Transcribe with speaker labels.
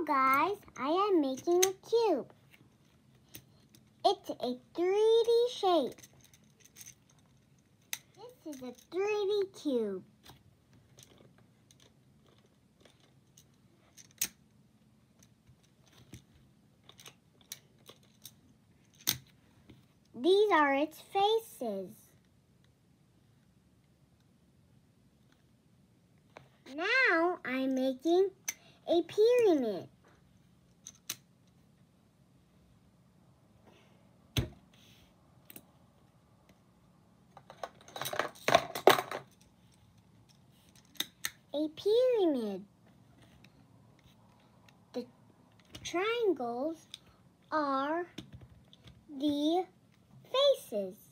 Speaker 1: Hello guys, I am making a cube. It's a 3D shape. This is a 3D cube. These are its faces. Now I'm making a pyramid. A pyramid. The triangles are the faces.